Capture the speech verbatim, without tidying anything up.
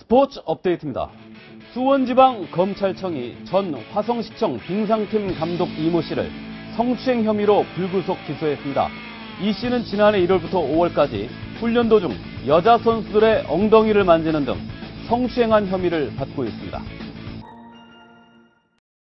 스포츠 업데이트입니다. 수원지방검찰청이 전 화성시청 빙상팀 감독 이모 씨를 성추행 혐의로 불구속 기소했습니다. 이 씨는 지난해 일월부터 오월까지 훈련 도중 여자 선수들의 엉덩이를 만지는 등 성추행한 혐의를 받고 있습니다.